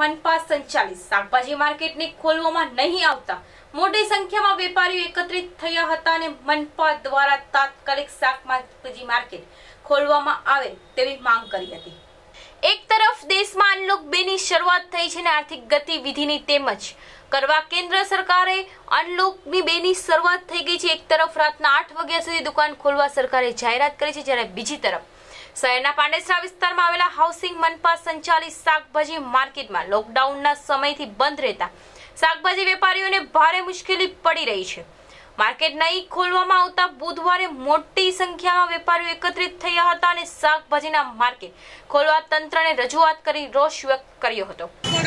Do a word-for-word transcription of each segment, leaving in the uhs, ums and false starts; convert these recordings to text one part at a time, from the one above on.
મનપા સંચાલિત શાકભાજી માર્કેટને ખોલવામાં નહીં આવતા મોટી સંખ્યામાં વેપારીઓ એકત્રિત થયા હતા અને મનપા દ્વારા તાત્કાલિક શાકભાજી માર્કેટ ખોલવામાં આવે તેવી માંગ કરી હતી। એક તરફ દેશમાં અનલોક બે ની શરૂઆત થઈ છે અને આર્થિક ગતિવિધિની તેમજ કરવા કેન્દ્ર સરકારે અનલોક બે ની શરૂઆત થઈ ગઈ છે। એક તરફ રાતના આઠ વાગ્યા સુધી દુકાન ખોલવા સરકારે જાહેરાત કરી છે, જ્યારે બીજી તરફ શહેરના પાંડેસરા વિસ્તારમાં આવેલા હાઉસિંગ મનપા સંચાલિત શાકભાજી માર્કેટમાં લોકડાઉનના સમયથી બંધ રહેતા શાકભાજી વેપારીઓને ભારે મુશ્કેલી પડી રહી છે। માર્કેટ નહીં ખોલવામાં આવતા બુધવારે મોટી સંખ્યામાં વેપારીઓ એકત્રિત થયા હતા અને શાકભાજીના માર્કેટ ખોલવા તંત્રને રજૂઆત કરી રોષ વ્યક્ત કર્યો હતો।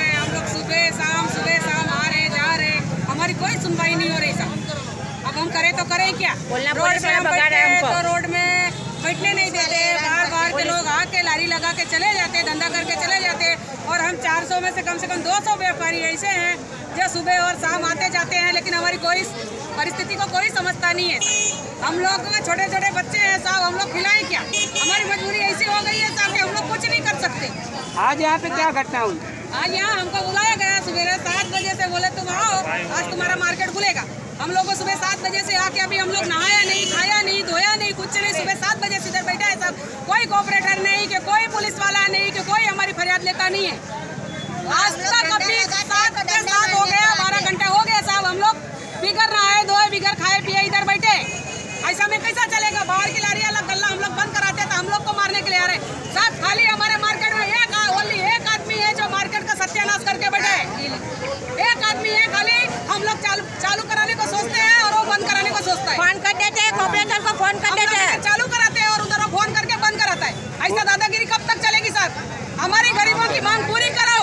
अब हम करें तो करें क्या? रोड पे हम बैठे तो रोड में बैठने नहीं देते, बाहर बाहर के लोग आके लारी लगा के चले जाते, धंधा करके चले जाते। और हम चार सौ में से कम से कम दो सौ व्यापारी ऐसे हैं जो सुबह और शाम आते जाते हैं, लेकिन हमारी कोई परिस्थिति को कोई समझता नहीं है। हम लोग छोटे छोटे बच्चे हैं साहब, हम लोग खिलाएं क्या? हमारी मजबूरी ऐसी हो गई है साहब कि हम लोग कुछ नहीं कर सकते। आज यहाँ पे क्या घटना हुई? आज यहाँ हमको बुलाया गया सुबह सात बजे से, बोले तुम आओ आज तुम्हारा मार्केट खुलेगा। हम लोग को सुबह सात बजे से आके अभी हम लोग नहाया नहीं, खाया नहीं, धोया नहीं, कुछ नहीं। सुबह सात बजे से इधर बैठा है साहब, कोई कोऑपरेटर नहीं कि कोई पुलिस वाला नहीं कि कोई हमारी फरियाद लेता नहीं है। आज तक अभी सात बजे सात हो गया, बारह घंटे हो गए साहब, हम लोग बिगर नहाए धोए बिगर खाए पिए इधर बैठे। ऐसा में कैसा चलेगा? बाहर की लारियाँ गल्ला हम लोग बंद कराते तो हम लोग को मारने के लिए आ रहे साहब। खाली हमारे मार्केट में एक ओनली एक आदमी है जो मार्केट का सत्यानाश करके बैठे है। एक आदमी है खाली, हम लोग चालू चालू कराने को सोचते हैं और वो बंद कराने को सोचता है। फोन कर देते हैं, ऑपरेटर को फोन कर देते हैं, चालू कराते हैं और उधर वो फोन करके बंद कराता है। ऐसा दादागिरी कब तक चलेगी सर? हमारी गरीबों की मांग पूरी करो।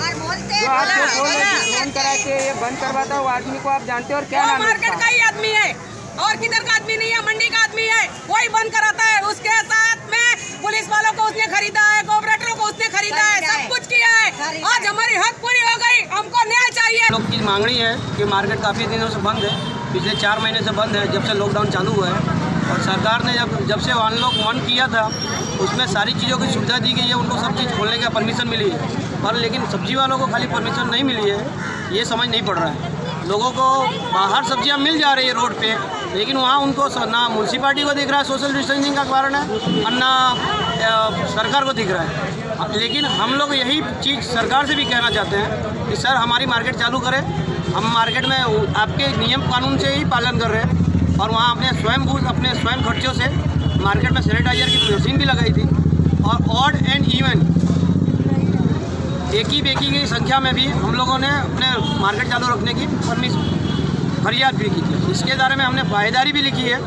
फोन करा के ये बंद करवाता है आदमी को आप जानते हो और क्या नाम है? मार्केट का ही आदमी है और किधर का आदमी नहीं है, मंडी का आदमी है, वही बंद कराता है। उसके साथ में पुलिस वालों को उसने खरीदा है, कोऑपरेटरों को उसने खरीदा है, सब कुछ किया है। आज हमारी हद पूरी हो गई, हमको न्याय चाहिए। लोग की मांगनी है कि मार्केट काफ़ी दिनों से बंद है, पिछले चार महीने से बंद है, जब से लॉकडाउन चालू हुआ है। और सरकार ने जब जब से अनलॉक वन किया था उसमें सारी चीज़ों की सुविधा दी गई है, उनको सब चीज़ खोलने का परमिशन मिली है। पर लेकिन सब्जी वालों को खाली परमिशन नहीं मिली है, ये समझ नहीं पड़ रहा है। लोगों को बाहर सब्जियां मिल जा रही है रोड पे, लेकिन वहाँ उनको ना म्यूनसिपालिटी को दिख रहा है सोशल डिस्टेंसिंग का कारण है और ना सरकार को दिख रहा है। लेकिन हम लोग यही चीज़ सरकार से भी कहना चाहते हैं कि सर हमारी मार्केट चालू करें। हम मार्केट में आपके नियम कानून से ही पालन कर रहे हैं और वहाँ अपने स्वयं अपने स्वयं खर्चों से मार्केट में सैनिटाइजर की मशीन भी लगाई थी और ऑड एंड इवन एक ही बेकी की संख्या में भी हम लोगों ने अपने मार्केट चालू रखने की परमिशन फरियाद भी की थी। इसके बारे में हमने बाहेदारी भी लिखी है।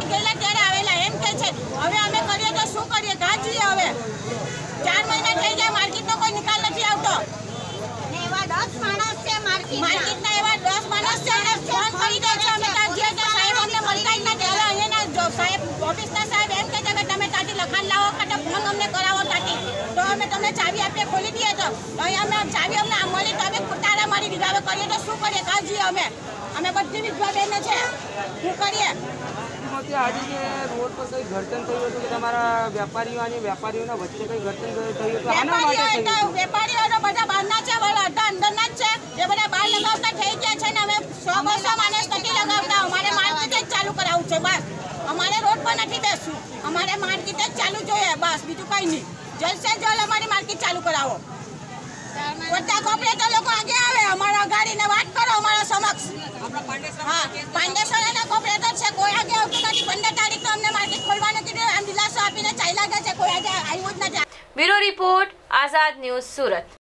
चार महीना થઈ ગયા માર્કેટનો કોઈ નિકાલ નથી આવતો ને એવા દસ માણસ છે માર્કેટ માર્કેટના એવા દસ માણસ છે અને ફોન કરી દે છે અમે જે જે સાહેબ અમને મળતા જ નથી। હવે અહીંના જો સાહેબ ઓફિસના સાહેબ એમ કહે છે કે તમે તાટી લખાણ લાવો કાટે ફોન અમને કરાવો તાટી તો અમે તમને ચાવી આપીએ ખોલી દઈએ તો અહીં અમે ચાવી અમને મળી તો અમે તારા મારી દીધા હવે કરીએ તો શું કરીએ કાજી અમે અમે બધી વિધવા બહેનો છે શું કરીએ? આજે જે રોડ પર કઈ ઘર્ષણ થયું હતું કે તમારા વેપારીઓ અને વેપારીઓના વચ્ચે કઈ ઘર્ષણ થયું હતું? આના માટે થયું? વેપારીઓ બધા બહારના છે, બધા અંદરના જ છે, એ બધા બહાર લગાવતા થઈ ગયા છે ને અમે સો બસો માણસ નથી લગાવતા। અમારે માર્કેટ જ ચાલુ કરાવવું છે બસ, અમારે રોડ પર નથી બેસવું, અમારે માર્કેટ જ ચાલુ જોઈએ બસ, બીજું કઈ નહીં। જલ્દ से जल्द हमारी मार्केट चालू करावो। બધા કોર્પોરેટર લોકો આગે આવે, અમારા ગાડીને વાત કરો અમારા સમક્ષ। હા પાંડેસરાના કોર્પોરેટર છે, કોઈ આગે આવતું નથી। પંદર તારીખ તો અમને માર્કેટ ખોલવાનું કીધું, એમ દિલાસો આપીને ચાલ્યા ગયા છે, કોઈ આગે આવ્યું જ નથી। Bureau report, Azad news, Surat.